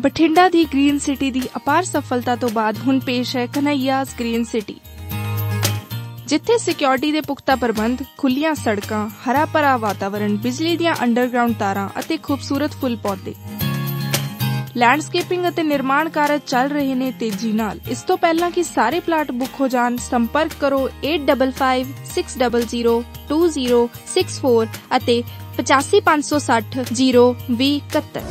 ਬਠਿੰਡਾ ਦੀ green city ਦੀ ਅਪਾਰ ਸਫਲਤਾ ਤੋਂ ਬਾਅਦ ਹੁਣ ਪੇਸ਼ ਹੈ ਕਨ੍ਹਈਆਸ ਗ੍ਰੀਨ ਸਿਟੀ, ਜਿੱਥੇ ਸਿਕਿਉਰਿਟੀ ਦੇ ਪੁਖਤਾ ਪ੍ਰਬੰਧ, ਖੁੱਲੀਆਂ ਸੜਕਾਂ, ਹਰਾ ਭਰਾ ਵਾਤਾਵਰਣ, ਬਿਜਲੀ ਦੀਆਂ ਅੰਡਰਗਰਾਉਂਡ ਤਾਰਾਂ ਅਤੇ ਖੂਬਸੂਰਤ ਫੁੱਲ ਪੌਦੇ। ਲੈਂਡਸਕੇਪਿੰਗ ਅਤੇ ਨਿਰਮਾਣ ਕਾਰਜ ਚੱਲ ਰਹੇ ਨੇ ਤੇਜ਼ੀ ਨਾਲ। ਇਸ ਤੋਂ ਪਹਿਲਾਂ ਕਿ ਸਾਰੇ ਪਲਾਟ ਬੁੱਕ ਹੋ ਜਾਣ, ਸੰਪਰਕ ਕਰੋ 8556002064 ਅਤੇ 8556002071।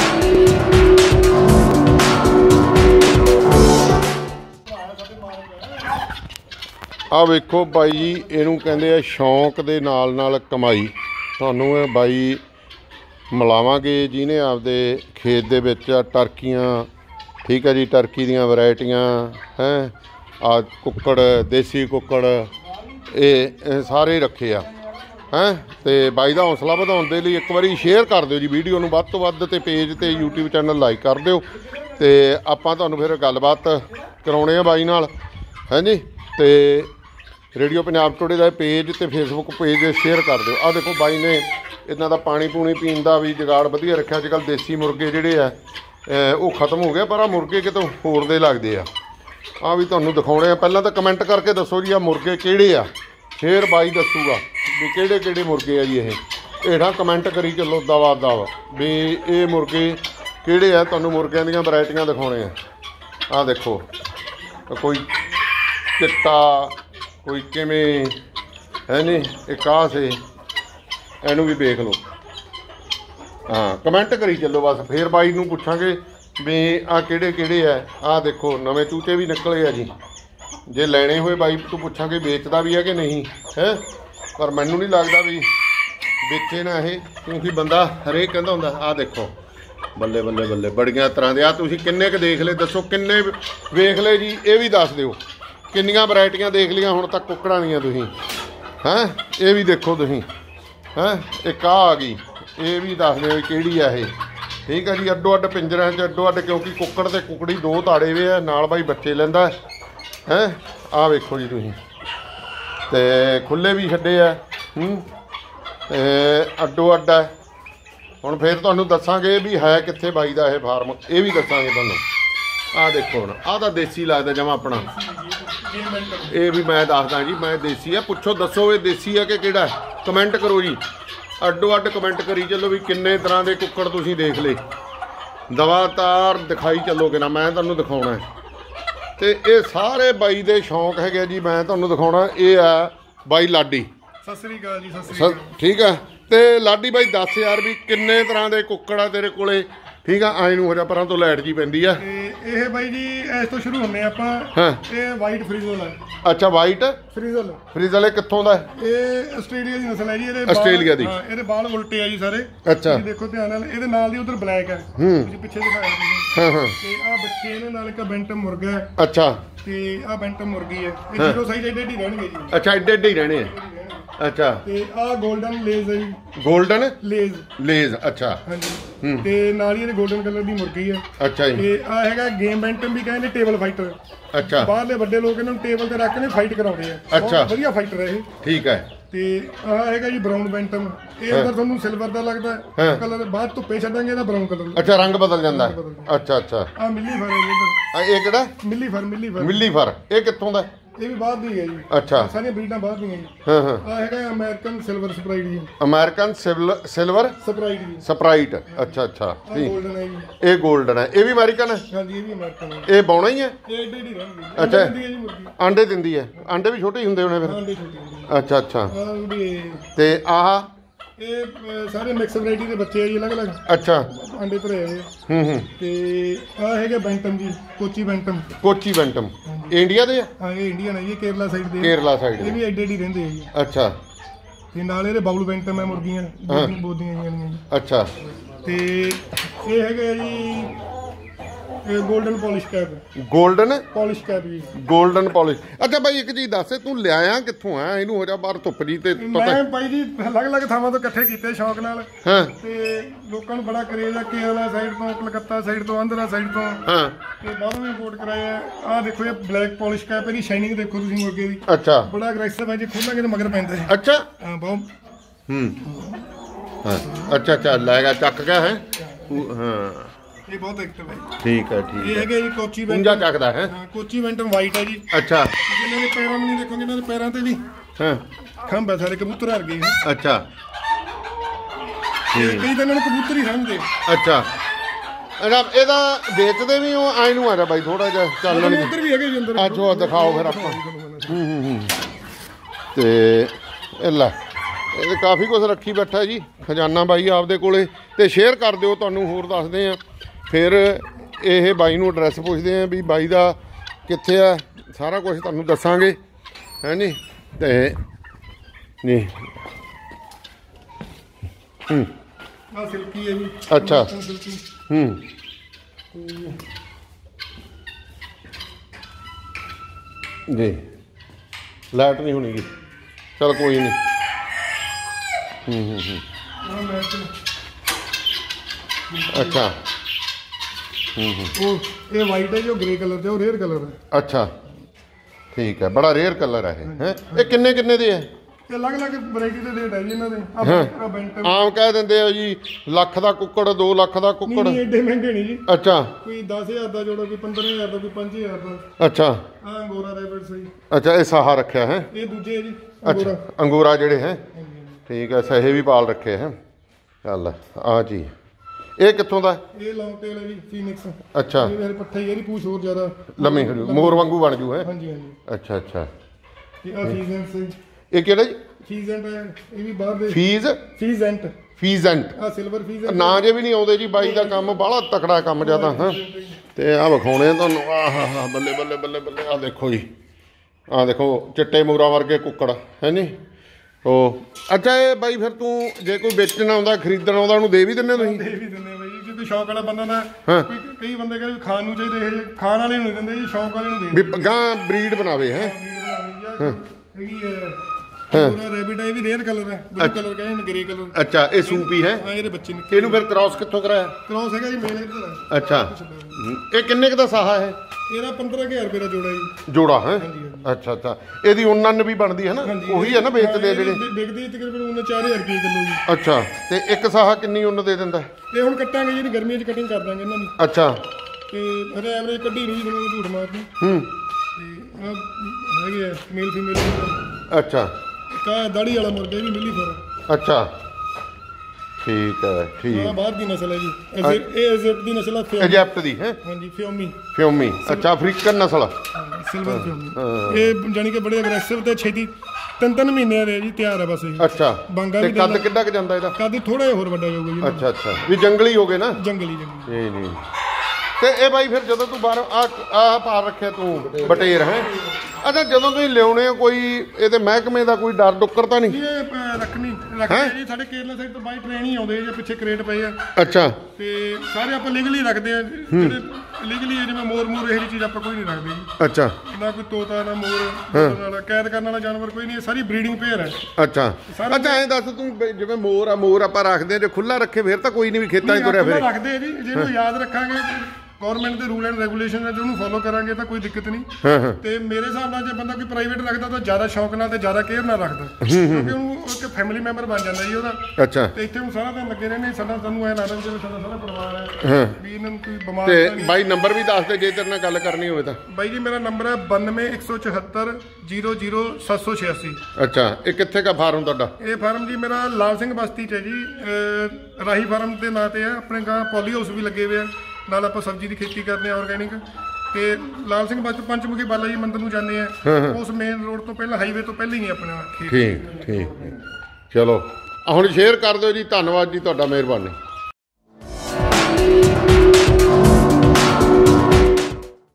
ਆ ਵੇਖੋ ਬਾਈ ਜੀ, ਇਹਨੂੰ ਕਹਿੰਦੇ ਆ ਸ਼ੌਂਕ ਦੇ ਨਾਲ ਨਾਲ ਕਮਾਈ। ਤੁਹਾਨੂੰ ਇਹ ਬਾਈ ਮਿਲਾਵਾਂਗੇ ਜਿਹਨੇ ਆਪਦੇ ਖੇਤ ਦੇ ਵਿੱਚ ਟਰਕੀਆਂ, ਠੀਕ ਹੈ ਜੀ, ਟਰਕੀ ਦੀਆਂ ਵੈਰਾਈਟੀਆਂ ਹੈ, ਆ ਕੁੱਕੜ, ਦੇਸੀ ਕੁੱਕੜ, ਇਹ ਸਾਰੇ ਰੱਖੇ ਆ ਹੈਂ। ਤੇ ਬਾਈ ਦਾ ਹੌਸਲਾ ਵਧਾਉਣ ਦੇ ਲਈ ਇੱਕ ਵਾਰੀ ਸ਼ੇਅਰ ਕਰ ਦਿਓ ਜੀ ਵੀਡੀਓ ਨੂੰ ਵੱਧ ਤੋਂ ਵੱਧ, ਤੇ ਪੇਜ ਤੇ YouTube ਚੈਨਲ ਲਾਈਕ ਕਰ ਦਿਓ। ਤੇ ਆਪਾਂ ਤੁਹਾਨੂੰ ਫਿਰ ਗੱਲਬਾਤ ਕਰਾਉਣੇ ਆ ਬਾਈ ਨਾਲ, ਹਾਂਜੀ। ਤੇ ਰੇਡੀਓ ਪੰਜਾਬ ਟੁਡੇ ਦਾ ਪੇਜ ਤੇ ਫੇਸਬੁੱਕ ਪੇਜ ਸ਼ੇਅਰ ਕਰ ਦਿਓ। ਆਹ ਦੇਖੋ ਬਾਈ ਨੇ ਇਹਨਾਂ ਦਾ ਪਾਣੀ ਪੂਣੀ ਪੀਣ ਦਾ ਵੀ ਜੁਗਾੜ ਵਧੀਆ ਰੱਖਿਆ। ਅੱਜ ਕੱਲ੍ਹ ਦੇਸੀ ਮੁਰਗੇ ਜਿਹੜੇ ਆ ਉਹ ਖਤਮ ਹੋ ਗਏ, ਪਰ ਆਹ ਮੁਰਗੇ ਕਿਤੋਂ ਹੋਰ ਦੇ ਲੱਗਦੇ ਆ। ਆਹ ਵੀ ਤੁਹਾਨੂੰ ਦਿਖਾਉਣੇ ਆ। ਪਹਿਲਾਂ ਤਾਂ ਕਮੈਂਟ ਕਰਕੇ ਦੱਸੋ ਜੀ ਆਹ ਮੁਰਗੇ ਕਿਹੜੇ ਆ, ਫਿਰ ਬਾਈ ਦੱਸੂਗਾ ਵੀ ਕਿਹੜੇ ਕਿਹੜੇ ਮੁਰਗੇ ਆ ਜੀ। ਇਹ ਹੇਠਾਂ ਕਮੈਂਟ ਕਰੀ ਚੱਲੋ ਦਵਾ ਦਵਾ ਵੀ ਇਹ ਮੁਰਗੇ ਕਿਹੜੇ ਆ। ਤੁਹਾਨੂੰ ਮੁਰਗਿਆਂ ਦੀਆਂ ਵੈਰਾਈਟੀਆਂ ਦਿਖਾਉਣੇ ਆ। ਆਹ ਦੇਖੋ, ਕੋਈ ਚਿੱਟਾ, ਕੋਈ ਕਿਵੇਂ ਹੈ ਨੀ, ਇੱਕ ਆਹ ਸੇ, ਇਹਨੂੰ ਵੀ ਦੇਖ ਲਓ। ਹਾਂ, ਕਮੈਂਟ ਕਰੀ ਚੱਲੋ ਬਸ, ਫਿਰ ਬਾਈ ਨੂੰ ਪੁੱਛਾਂਗੇ ਵੀ ਆਹ ਕਿਹੜੇ ਕਿਹੜੇ ਆ। ਆਹ ਦੇਖੋ ਨਵੇਂ ਚੂਚੇ ਵੀ ਨਿਕਲੇ ਆ ਜੀ। ਜੇ ਲੈਣੇ ਹੋਏ ਬਾਈ ਤੋਂ ਪੁੱਛਾਂਗੇ ਵੇਚਦਾ ਵੀ ਹੈ ਕਿ ਨਹੀਂ ਹੈ, ਪਰ ਮੈਨੂੰ ਨਹੀਂ ਲੱਗਦਾ ਵੀ ਵੇਚੇ ਨਾ ਇਹ, ਕਿਉਂਕਿ ਬੰਦਾ ਹਰੇਕ ਕਹਿੰਦਾ ਹੁੰਦਾ। ਆਹ ਦੇਖੋ, ਬੱਲੇ ਬੱਲੇ ਬੱਲੇ, ਬੜੀਆਂ ਤਰ੍ਹਾਂ ਦੇ। ਆਹ ਤੁਸੀਂ ਕਿੰਨੇ ਕੁ ਦੇਖ ਲਏ, ਦੱਸੋ ਕਿੰਨੇ ਵੇਖ ਲਏ ਜੀ, ਇਹ ਵੀ ਦੱਸ ਦਿਓ। ਕਿੰਨੀਆਂ ਵੈਰਾਈਟੀਆਂ ਦੇਖ ਲਈਆਂ ਹੁਣ ਤੱਕ ਕੁੱਕੜਾਂ ਦੀਆਂ ਤੁਸੀਂ ਹੈਂ। ਇਹ ਵੀ ਦੇਖੋ ਤੁਸੀਂ ਹੈਂ, ਇੱਕ ਆ ਗਈ, ਇਹ ਵੀ ਦੱਸ ਦਿਓ ਕਿਹੜੀ ਆ ਇਹ, ਠੀਕ ਹੈ ਜੀ। ਅੱਡੋ ਅੱਡ ਪਿੰਜਰਿਆਂ 'ਚ ਅੱਡੋ ਅੱਡ, ਕਿਉਂਕਿ ਕੁੱਕੜ ਅਤੇ ਕੁੱਕੜੀ ਦੋ ਤਾੜੇ ਵੇ ਆ, ਨਾਲ ਬਾਈ ਬੱਚੇ ਲੈਂਦਾ ਹੈ। ਆਹ ਵੇਖੋ ਜੀ ਤੁਸੀਂ, ਤੇ ਖੁੱਲ੍ਹੇ ਵੀ ਛੱਡੇ ਆ, ਅੱਡੋ ਅੱਡ ਹੈ। ਹੁਣ ਫਿਰ ਤੁਹਾਨੂੰ ਦੱਸਾਂਗੇ ਵੀ ਹੈ ਕਿੱਥੇ ਬਾਈ ਦਾ ਇਹ ਫਾਰਮ, ਇਹ ਵੀ ਦੱਸਾਂਗੇ ਤੁਹਾਨੂੰ। ਆਹ ਦੇਖੋ ਹੁਣ, ਆਹ ਤਾਂ ਦੇਸੀ ਲੱਗਦਾ ਜਮਾਂ ਆਪਣਾ। ਇਹ ਵੀ ਮੈਂ ਦੱਸਦਾ ਜੀ, ਮੈਂ ਦੇਸੀ ਆ। ਪੁੱਛੋ ਦੱਸੋ ਇਹ ਦੇਸੀ ਆ ਕਿ ਕਿਹੜਾ, ਕਮੈਂਟ ਕਰੋ ਜੀ। ਅੱਡੋ ਅੱਡ ਕਮੈਂਟ ਕਰੀ ਚੱਲੋ ਵੀ ਕਿੰਨੇ ਤਰ੍ਹਾਂ ਦੇ ਕੁੱਕੜ ਤੁਸੀਂ ਦੇਖ ਲਏ। ਲਗਾਤਾਰ ਦਿਖਾਈ ਚੱਲੋਗੇ ਨਾ, ਮੈਂ ਤੁਹਾਨੂੰ ਦਿਖਾਉਣਾ। ਤੇ ਇਹ ਸਾਰੇ ਬਾਈ ਦੇ ਸ਼ੌਂਕ ਹੈਗੇ ਜੀ, ਮੈਂ ਤੁਹਾਨੂੰ ਦਿਖਾਉਣਾ। ਇਹ ਆ ਬਾਈ ਲਾਡੀ। ਸਤਿ ਸ੍ਰੀ ਅਕਾਲ ਜੀ। ਸਤਿ ਸ੍ਰੀ ਅਕਾਲ। ਠੀਕ ਆ। ਤੇ ਲਾਡੀ ਬਾਈ ਦੱਸ ਯਾਰ ਵੀ ਕਿੰਨੇ ਤਰ੍ਹਾਂ ਦੇ ਕੁੱਕੜ ਆ ਤੇਰੇ ਕੋਲੇ, ਠੀਕ ਆ। ਆਏ ਨੂੰ ਹੋ ਜਾ ਪਰਾਂ ਤੋਂ ਲਾਈਟ ਜੀ ਪੈਂਦੀ ਆ। ਇਹ ਬਾਈ ਜੀ ਇਸ ਤੋਂ ਸ਼ੁਰੂ ਹੁੰਦੇ ਆਪਾਂ। ਹਾਂ, ਇਹ ਵਾਈਟ ਫਰੀਜ਼ਲ ਹੈ। ਅੱਛਾ, ਵਾਈਟ ਫਰੀਜ਼ਲ। ਫਰੀਜ਼ਲ ਇਹ ਕਿੱਥੋਂ ਦਾ? ਇਹ ਆਸਟ੍ਰੇਲੀਆ ਦੀ ਨਸਲ ਹੈ ਜੀ। ਇਹਦੇ ਆਸਟ੍ਰੇਲੀਆ ਦੀ। ਹਾਂ, ਇਹਦੇ ਬਾਲ ਉਲਟੇ ਆ ਜੀ ਸਾਰੇ। ਅੱਛਾ, ਦੇਖੋ ਧਿਆਨ ਨਾਲ। ਇਹਦੇ ਨਾਲ ਦੀ ਉਧਰ ਬਲੈਕ ਹੈ, ਤੁਸੀਂ ਪਿੱਛੇ ਦਿਖਾਇਆ ਤੁਸੀਂ। ਹਾਂ ਹਾਂ। ਤੇ ਆਹ ਬੱਚੇ ਇਹਦੇ ਨਾਲ ਇੱਕ ਬੈਂਟਮ ਮੁਰਗਾ ਹੈ। ਅੱਛਾ, ਤੇ ਆਹ ਬੈਂਟਮ ਮੁਰਗੀ ਹੈ। ਇਹ ਜ਼ੀਰੋ ਸਾਈਜ਼ ਏਡੇ ਏਡੇ ਰਹਿਣਗੇ ਜੀ। ਅੱਛਾ, ਏਡੇ ਏਡੇ ਹੀ ਰਹਿਣੇ ਆ। ਅੱਛਾ, ਤੇ ਆਹ 골ਡਨ ਲੇਜ਼ ਹੈ ਜੀ। Golden laced. ਅੱਛਾ, ਹਾਂਜੀ। ਤੇ ਨਾਲ ਹੀ ਇਹਦੇ 골ਡਨ ਕਲਰ ਦੀ ਮੁਰਗੀ ਹੈ। ਅੱਛਾ ਜੀ। ਤੇ ਆਹ ਹੈਗਾ ਗੇਮ ਬੈਂਟਮ ਵੀ ਕਹਿੰਦੇ, ਟੇਬਲ ਫਾਈਟਰ। ਅੱਛਾ, ਬਾਹਰਲੇ ਵੱਡੇ ਲੋਕ ਇਹਨਾਂ ਨੂੰ ਟੇਬਲ ਤੇ ਰੱਖ ਕੇ ਫਾਈਟ ਕਰਾਉਂਦੇ ਆ। ਅੱਛਾ, ਵਧੀਆ ਫਾਈਟਰ ਹੈ ਇਹ। ਠੀਕ ਹੈ। ਤੇ ਆਹ ਹੈਗਾ ਜੀ ਬਰਾਊਨ ਬੈਂਟਮ। ਇਹ ਅੰਦਰ ਤੁਹਾਨੂੰ ਸਿਲਵਰ ਦਾ ਲੱਗਦਾ ਹੈ ਕਲਰ, ਬਾਅਦ ਧੁੱਪੇ ਛੱਡਾਂਗੇ ਇਹਦਾ ਬਰਾਊਨ ਕਲਰ। ਅੱਛਾ, ਰੰਗ ਬਦਲ ਜਾਂਦਾ। ਅੱਛਾ ਅੱਛਾ। ਆਹ ਮਿੱਲੀ ਫਰ ਹੈ ਜੀ। ਇਹ ਕਿਹੜਾ? ਮਿੱਲੀ ਫਰ। ਇਹ ਕਿੱਥੋਂ ਦਾ? ਇਹ ਵੀ ਬਾਹਰ ਦੀ ਹੈ ਜੀ। ਅੱਛਾ, ਸਾਰੀਆਂ ਬਰੀਡਾਂ ਬਾਹਰ ਦੀਆਂ ਜੀ। ਹਾਂ ਹਾਂ। ਆਹ ਹੈਗਾ ਅਮਰੀਕਨ ਸਿਲਵਰ ਸਪਰਾਈਟ ਜੀ। ਅਮਰੀਕਨ ਸਿਲਵਰ ਸਪਰਾਈਟ ਜੀ। ਸਪਰਾਈਟ। ਅੱਛਾ ਅੱਛਾ, 골ਡਨ ਹੈ ਜੀ। ਇਹ 골ਡਨ ਹੈ। ਇਹ ਵੀ ਅਮਰੀਕਨ ਹੈ? ਹਾਂਜੀ, ਇਹ ਵੀ ਅਮਰੀਕਨ ਹੈ। ਇਹ ਬੌਣਾ ਹੀ ਹੈ? ਇਹ ਏਡੇ ਏਡੇ ਰਹਿਣਗੇ। ਅੱਛਾ, ਆਂਡੇ ਦਿੰਦੀ ਹੈ। ਆਂਡੇ ਵੀ ਛੋਟੇ ਹੀ ਹੁੰਦੇ ਹੋਣੇ ਫਿਰ? ਆਂਡੇ ਛੋਟੇ ਹੁੰਦੇ। ਅੱਛਾ ਅੱਛਾ। ਤੇ ਆਹ ਇਹ ਸਾਰੇ ਮਿਕਸ ਵੈਰਾਈਟੀ ਦੇ ਬੱਚੇ ਆ ਜੀ, ਅਲੱਗ ਅਲੱਗ। ਅੱਛਾ, ਅੰਡੇ ਭਰੇ ਹੋਏ। ਤੇ ਆਹ ਹੈਗੇ ਬੈਂਟਮ ਜੀ, ਕੋਚੀ ਬੈਂਟਮ। ਇੰਡੀਆ ਦੇ ਆ? ਹਾਂ, ਇਹ ਇੰਡੀਅਨ ਹੈ ਜੀ, ਕੇਰਲਾ ਸਾਈਡ ਦੇ। ਇਹ ਵੀ ਏਡੇ ਏਡੇ ਰਹਿੰਦੇ ਆ ਜੀ। ਅੱਛਾ। ਤੇ ਨਾਲ ਇਹਦੇ ਬਾਉਲ ਬੈਂਟਮ ਹੈ, ਮੁਰਗੀਆਂ ਬੋਦੀਆਂ ਜਿਹੜੀਆਂ ਜੀ। ਅੱਛਾ। ਤੇ ਇਹ ਹੈਗੇ ਜੀ ਇਹ golden Polish cap. Golden Polish. ਅੱਛਾ ਬਾਈ, ਇੱਕ ਚੀਜ਼ ਦੱਸ, ਤੂੰ ਲਿਆਇਆ ਕਿੱਥੋਂ ਆ ਇਹਨੂੰ? ਹੋ ਜਾ ਬਾਹਰ ਧੁੱਪ ਜੀ ਤੇ ਮੈਂ ਬਾਈ ਜੀ ਅਲੱਗ-ਅਲੱਗ ਥਾਵਾਂ ਤੋਂ ਇਕੱਠੇ ਕੀਤੇ ਸ਼ੌਕ ਨਾਲ। ਹਾਂ। ਤੇ ਲੋਕਾਂ ਨੂੰ ਬੜਾ ਕਰੇਜ਼ ਆ, ਕੇਰਲਾ ਸਾਈਡ ਤੋਂ, ਕਲਕੱਤਾ ਸਾਈਡ ਤੋਂ, ਆਂਧਰਾ ਸਾਈਡ ਤੋਂ। ਹਾਂ। ਤੇ ਬਾਹਰੋਂ ਇੰਪੋਰਟ ਕਰਾਇਆ। ਆਹ ਦੇਖੋ, ਇਹ ਬਲੈਕ ਪੋਲਿਸ਼ ਕੈਪ, ਇਹਦੀ ਸ਼ਾਈਨਿੰਗ ਦੇਖੋ ਤੁਸੀਂ ਮੁਰਗੇ ਦੀ। ਅੱਛਾ। ਬੜਾ ਅਗਰੈਸਿਵ ਹੈ ਜੀ, ਖੋਲਾਂਗੇ ਤਾਂ ਮਗਰ ਪੈਂਦਾ ਹੈ। ਅੱਛਾ। ਹਾਂ, ਬਹੁਤ। ਹਾਂ, ਅੱਛਾ ਅੱਛਾ, ਲੈ ਗਿਆ, ਚੱਕ ਗਿਆ ਹੈ। ਹਾਂ, ਇਹ ਬਹੁਤ ਐਕਟਿਵ ਹੈ। ਠੀਕ ਹੈ ਠੀਕ ਇਹ ਹੈ। ਹੈਗਾ ਜੀ ਕੋਚੀ ਪੁੰਜਾ ਚੱਕਦਾ ਹੈ। ਹਾਂ ਕੋਚੀ ਬੈਂਟਮ ਵਾਈਟ ਹੈ ਜੀ। ਅੱਛਾ। ਇਹਨਾਂ ਦੇ ਪੈਰਾਂ ਨੂੰ ਨਹੀਂ ਦੇਖੋਗੇ, ਇਹਨਾਂ ਦੇ ਪੈਰਾਂ ਤੇ ਵੀ ਹਾਂ ਖੰਭ ਹੈ, ਸਾਰੇ ਕਬੂਤਰ ਵਰਗੇ ਹੈ। ਅੱਛਾ ਕਈ ਤਾਂ ਇਹਨਾਂ ਨੂੰ ਕਬੂਤਰ ਹੀ ਸਮਝਦੇ। ਅੱਛਾ ਇਹਦਾ ਵੇਚਦੇ ਵੀ ਉਹ ਆਏ ਨੂੰ ਆ ਜਾ ਬਾਈ ਥੋੜਾ ਜਿਹਾ ਚੱਲਣ ਕਬੂਤਰ ਵੀ ਹੈਗੇ ਜੀ ਅੰਦਰ। ਅੱਜ ਉਹ ਦਿਖਾਓ ਫਿਰ ਆਪਾਂ। ਤੇ ਇਹ ਲੈ ਇਹ ਕਾਫੀ ਕੁਝ ਰੱਖੀ ਬੈਠਾ ਜੀ ਖਜ਼ਾਨਾ ਬਾਈ ਆਪਦੇ ਕੋਲੇ। ਤੇ ਸ਼ੇਅਰ ਕਰ ਦਿਓ, ਤੁਹਾਨੂੰ ਹੋਰ ਦੱਸਦੇ ਆ ਫਿਰ। ਇਹ ਬਾਈ ਨੂੰ ਐਡਰੈਸ ਪੁੱਛਦੇ ਆ ਵੀ ਬਾਈ ਦਾ ਕਿੱਥੇ ਆ, ਸਾਰਾ ਕੁਝ ਤੁਹਾਨੂੰ ਦੱਸਾਂਗੇ ਹੈ ਨੀ। ਤੇ ਨਹੀਂ ਆ ਸਿਲਕੀ ਹੈ ਜੀ। ਅੱਛਾ ਜੀ ਲਾਈਟ ਨਹੀਂ ਹੋਣੀ ਗੀ, ਚਲ ਕੋਈ ਨਹੀਂ। ਅੱਛਾ ਉਹ ਇਹ ਵਾਈਟ ਹੈ ਜੋ ਗ੍ਰੇ ਕਲਰ ਤੇ ਉਹ ਰੇਅਰ ਕਲਰ ਹੈ। ਅੱਛਾ ਠੀਕ ਹੈ, ਬੜਾ ਰੇਅਰ ਕਲਰ ਹੈ ਇਹ। ਇਹ ਕਿੰਨੇ ਕਿੰਨੇ ਦੇ ਹੈ? ਇਹ ਅਲੱਗ-ਅਲੱਗ ਵੈਰਾਈਟੀ ਦੇ ਰੇਟ ਹੈ ਜੀ ਇਹਨਾਂ ਦੇ। ਆ ਬੈਂਟਮ ਆਮ ਕਹਿ ਦਿੰਦੇ ਆ ਜੀ ਲੱਖ ਦਾ ਕੁੱਕੜ, 2 ਲੱਖ ਦਾ ਕੁੱਕੜ। ਨਹੀਂ ਏਡੇ ਮਹਿੰਗੇ ਨਹੀਂ ਜੀ। ਅੱਛਾ ਕੋਈ 10,000 ਦਾ ਜੋੜਾ, ਕੋਈ 15,000 ਦਾ, ਕੋਈ 5,000 ਦਾ। ਅੱਛਾ ਆ ਅੰਗੋਰਾ ਰੈਬਿਟ ਸਹੀ। ਅੱਛਾ ਇਹ ਸਾਹਾ ਰੱਖਿਆ ਹੈ। ਇਹ ਦੂਜੇ ਹੈ ਜੀ ਅੱਛਾ ਅੰਗੂਰਾ ਜਿਹੜੇ ਹੈ। ਠੀਕ ਹੈ, ਸਹੇ ਵੀ ਪਾਲ ਰੱਖੇ ਹੈ। ਚੱਲ ਆ ਜੀ ਇਹ ਕਿੱਥੋਂ ਦਾ? ਇਹ ਲੌਂਗ ਟੇਲ ਹੈ ਜੀ ਫੀਨਿਕਸ। ਅੱਛਾ ਇਹ ਮੇਰੇ ਪੱਠੇ ਇਹਦੀ ਪੂਛ ਹੋਰ ਜ਼ਿਆਦਾ ਲੰਮੀ ਮੋਰ ਵਾਂਗੂ ਬਣ ਜੂ ਹੈ। ਹਾਂਜੀ ਹਾਂਜੀ। ਅੱਛਾ ਅੱਛਾ ਇਹ ਆ ਫੀਜ਼ੈਂਟ ਸਹੀ। ਇਹ ਕਿਹੜਾ ਜੀ? ਫੀਜ਼ੈਂਟ ਹੈ, ਇਹ ਵੀ ਬਾਹਰ ਦੇ। ਫੀਜ਼ੈਂਟ ਫੀਜ਼ੈਂਟ ਆ ਸਿਲਵਰ ਫੀਜ਼ੈਂਟ। ਨਾਂ ਜੇ ਵੀ ਨਹੀਂ ਆਉਂਦੇ ਜੀ ਬਾਈ ਦਾ ਕੰਮ ਬਾਹਲਾ ਤਕੜਾ ਕੰਮ ਜਿਆਦਾ ਹਾਂ। ਤੇ ਆ ਵਿਖਾਉਣੇ ਤੁਹਾਨੂੰ। ਆਹ ਬੱਲੇ ਬੱਲੇ ਬੱਲੇ ਬੱਲੇ ਆ ਦੇਖੋ ਜੀ, ਆ ਦੇਖੋ ਚਿੱਟੇ ਮੋਰਾਂ ਵਰਗੇ ਕੁੱਕੜ ਹੈ ਨੀ ਉਹ। ਅੱਛਾ ਇਹ ਬਾਈ ਫਿਰ ਤੂੰ ਜੇ ਕੋਈ ਵੇਚਣ ਆਉਂਦਾ ਖਰੀਦਣ ਆਉਂਦਾ ਉਹਨੂੰ ਦੇ ਵੀ ਦਿੰਦੇ ਤੁਸੀਂ? ਦੇ ਵੀ ਦਿੰਦੇ ਬਾਈ ਜੀ, ਜੇ ਕੋਈ ਸ਼ੌਕ ਵਾਲਾ ਬੰਦਾ ਨਾ। ਕਈ ਬੰਦੇ ਕਹਿੰਦੇ ਖਾਣ ਨੂੰ ਚਾਹੀਦੇ, ਇਹ ਖਾਣ ਵਾਲੇ ਨੂੰ ਨਹੀਂ ਦਿੰਦੇ ਜੀ, ਸ਼ੌਕ ਵਾਲੇ ਨੂੰ ਦੇ। ਵੀ ਗਾਂ ਬਰੀਡ ਬਣਾਵੇ ਹੈ। ਹੈਗੀ ਹੈ ਪੂਰਾ ਰੈਬਿਟ ਹੈ, ਇਹ ਵੀ ਰੇਅਰ ਕਲਰ ਹੈ। ਬਲੂ ਕਲਰ ਕਹਿੰਦੇ ਗ੍ਰੇ ਕਲਰ। ਅੱਛਾ ਇਹ ਸੂਪੀ ਹੈ। ਹਾਂ ਇਹਦੇ ਬੱਚੇ ਨਿੱਕੇ। ਇਹਨੂੰ ਫਿਰ ਕ੍ਰਾਸ ਕਿੱਥੋਂ ਕਰਾਇਆ? ਕ੍ਰਾਸ ਹੈਗਾ ਜੀ ਮੇਲ ਇੱਧਰ। ਅੱਛਾ ਇਹ ਕਿੰਨੇ ਕੁ ਦਾ ਸਾਹਾ ਹੈ? ਇਹਦਾ 15,000 ਰੁਪਏ ਦਾ ਜੋੜਾ ਜੀ। ਜੋੜਾ ਹੈ। ਅੱਛਾ ਅੱਛਾ ਇਹਦੀ ਉਨਨ ਵੀ ਬਣਦੀ ਹੈ ਨਾ, ਉਹੀ ਹੈ ਨਾ ਵੇਚਦੇ ਜਿਹੜੇ? ਵਿਕਦੀ ਤਕਰੀਬਨ 4,000 ਰੁਪਏ ਕਿਲੋ ਜੀ। ਅੱਛਾ ਤੇ ਇੱਕ ਸਾਹਾ ਕਿੰਨੀ ਉਨ ਦੇ ਦਿੰਦਾ? ਇਹ ਹੁਣ ਕੱਟਾਂਗੇ ਜੀ, ਗਰਮੀਆਂ 'ਚ ਕਟਿੰਗ ਕਰ ਦਾਂਗੇ ਇਹਨਾਂ ਦੀ। ਅੱਛਾ ਤੇ ਹਰੇ ਐਵਰੇਜ ਕੱਢੀ ਨਹੀਂ ਤੁਹਾਨੂੰ ਝੂਠ ਮਾਰਦੀ। ਤੇ ਆ ਹੈਗੇ ਆ ਮੇਲ ਫੀਮੇਲ। ਅੱਛਾ ਕਾ ਦਾੜੀ ਵਾਲਾ ਮੁਰਗਾ ਵੀ ਮਿਲੀ ਫਿਰ। ਅੱਛਾ ਠੀਕ ਹੈ ਠੀਕ। ਆ ਬਾਹਰ ਦੀ ਨਸਲ ਹੈ ਜੀ। ਇਹ ਇਜਿਪਟ ਦੀ ਨਸਲ ਹੈ। ਇਜਿਪਟ ਦੀ ਹੈ। ਹਾਂਜੀ ਫਿਓਮੀ। ਫਿਓਮੀ ਅੱਛਾ ਅਫਰੀਕਨ ਨਸਲ। Silver Fayoumi. ਇਹ ਜਾਨੀ ਕਿ ਬੜੇ ਅਗਰੈਸਿਵ ਤੇ ਛੇਤੀ 3-3 ਮਹੀਨਿਆਂ ਦੇ ਜੀ ਤਿਆਰ ਆ ਬਸ ਇਹ। ਅੱਛਾ ਬਾਂਗਾ ਤੇ ਵੀ ਕੱਦ ਕਿੱਡਾ ਕੁ ਜਾਂਦਾ ਇਹਦਾ? ਕੱਦ ਥੋੜਾ ਜਿਹਾ ਹੋਰ ਵੱਡਾ ਜਾਊਗਾ ਜੀ। ਅੱਛਾ ਅੱਛਾ ਵੀ ਜੰਗਲੀ ਹੋ ਗਏ ਨਾ? ਜੰਗਲੀ ਨਹੀਂ ਨਹੀਂ। ਤੇ ਇਹ ਬਾਈ ਫਿਰ ਜਦੋਂ ਤੂੰ ਬਾਹਰ ਆ ਪਾਰ ਰੱਖਿਆ ਤੂੰ ਬਟੇਰ ਹੈ। ਅੱਛਾ ਜਦੋਂ ਤੁਸੀਂ ਲਿਆਉਣੇ ਹੋ ਕੋਈ ਇਹਦੇ ਮਹਿਕਮੇ ਦਾ ਕੋਈ ਡਰ ਡੁੱਕਰ ਤਾਂ ਨਹੀਂ? ਇਹ ਰੱਖਦੇ ਜੀ ਸਾਡੇ ਕੇਰਲਾ ਸਾਈਡ ਤੋਂ ਬਾਈ ਟ੍ਰੇਨ ਹੀ ਆਉਂਦੇ ਜੇ ਪਿੱਛੇ ਕਰੇਟ ਪਏ ਆ। ਅੱਛਾ ਤੇ ਸਾਰੇ ਆਪਾਂ ਲੀਗਲੀ ਰੱਖਦੇ ਆ। ਜਿਹੜੇ ਲੀਗਲੀ ਜਿਵੇਂ ਮੋਰ ਇਹੋ ਜਿਹੀ ਚੀਜ਼ ਆਪਾਂ ਕੋਈ ਨਹੀਂ ਰੱਖਦੇ ਜੀ। ਅੱਛਾ ਨਾ ਕੋਈ ਤੋਤਾ ਨਾ ਮੋਰ ਕੈਦ ਕਰਨ ਵਾਲਾ ਜਾਨਵਰ ਕੋਈ ਨਹੀਂ। ਇਹ ਸਾਰੀ ਬਰੀਡਿੰਗ ਪੇਅਰ ਹੈ। ਅੱਛਾ ਅੱਛਾ ਐਂ ਦੱਸ ਤੂੰ ਜਿਵੇਂ ਮੋਰ ਆਪਾਂ ਰੱਖਦੇ ਆ, ਜੇ ਖੁੱਲਾ ਰੱਖੇ ਫਿਰ ਤਾਂ ਕੋਈ ਨਹੀਂ ਵੀ ਖੇਤਾਂ 'ਚ ਤੁਰਿਆ ਫਿਰੇ? ਰੱਖਦੇ ਆ ਜੀ, ਜਿਹਨੂੰ ਯਾਦ ਰੱਖਾਂਗੇ ਗਵਰਨਮੈਂਟ ਦੇ ਰੂਲ ਐਂਡ ਰੈਗੂਲੇਸ਼ਨ ਹੈ, ਜਿਹਨੂੰ ਫੋਲੋ ਕਰਾਂਗੇ ਤਾਂ ਕੋਈ ਦਿੱਕਤ ਨਹੀਂ। ਤੇ ਮੇਰੇ ਹਿਸਾਬ ਨਾਲ ਜੇ ਬੰਦਾ ਕੋਈ ਪ੍ਰਾਈਵੇਟ ਰੱਖਦਾ ਤਾਂ ਜ਼ਿਆਦਾ ਸ਼ੌਕ ਨਾਲ ਤੇ ਜ਼ਿਆਦਾ ਕੇਅਰ ਨਾਲ ਰੱਖਦਾ, ਕਿਉਂਕਿ ਉਹਨੂੰ ਇੱਕ ਫੈਮਿਲੀ ਮੈਂਬਰ ਬਣ ਜਾਂਦਾ ਜੀ ਉਹਦਾ। ਅੱਛਾ ਤੇ ਇੱਥੇ ਹੁਣ ਸਾਰਾ ਦਿਨ ਲੱਗੇ ਰਹਿੰਦੇ ਸਾਨੂੰ ਐਂ ਲੱਗਦਾ ਜਿਵੇਂ ਸਾਡਾ ਸਾਰਾ ਪਰਿਵਾਰ ਹੈ ਵੀ ਇਹਨਾਂ ਨੂੰ ਕੋਈ ਬਿਮਾਰ ਤੇ ਬਾਈ ਨੰਬਰ ਵੀ ਦੱਸ ਦੇ ਜੇ ਤੇਰੇ ਨਾਲ ਗੱਲ ਕਰਨੀ ਹੋਵੇ ਤਾਂ। ਬਾਈ ਜੀ ਮੇਰਾ ਨੰਬਰ ਹੈ 92 174 00 786। ਅੱਛਾ ਇਹ ਕਿੱਥੇ ਕਾ ਫਾਰਮ ਤੁਹਾਡਾ? ਇਹ ਫਾਰਮ ਜੀ ਮੇਰਾ ਲਾਲ ਸਿੰਘ ਬਸਤੀ 'ਚ ਹੈ ਜੀ। ਰਾਹੀ ਫਾਰਮ ਦੇ ਨਾਂ ਤੇ ਹੈ। ਆਪਣੇ ਗਾਂ ਪੋਲੀ ਹਾਊਸ ਵੀ ਲੱਗੇ ਹੋਏ ਆ, ਨਾਲ ਆਪਾਂ ਸਬਜ਼ੀ ਦੀ ਖੇਤੀ ਕਰਦੇ ਆ ਆਰਗੈਨਿਕ। ਤੇ ਲਾਲ ਸਿੰਘ ਬਸਤੀ ਪੰਚਮੁਖੀ ਬਾਲਾ ਜੀ ਮੰਦਿਰ ਨੂੰ ਜਾਂਦੇ ਆ, ਉਸ ਮੇਨ ਰੋਡ ਤੋਂ ਪਹਿਲਾਂ ਹਾਈਵੇ ਤੋਂ ਪਹਿਲਾਂ ਹੀ ਆਪਣਾ ਖੇਤ। ਠੀਕ ਠੀਕ ਚਲੋ ਹੁਣ ਸ਼ੇਅਰ ਕਰ ਦਿਓ ਜੀ। ਧੰਨਵਾਦ ਜੀ ਤੁਹਾਡਾ, ਮਿਹਰਬਾਨੀ।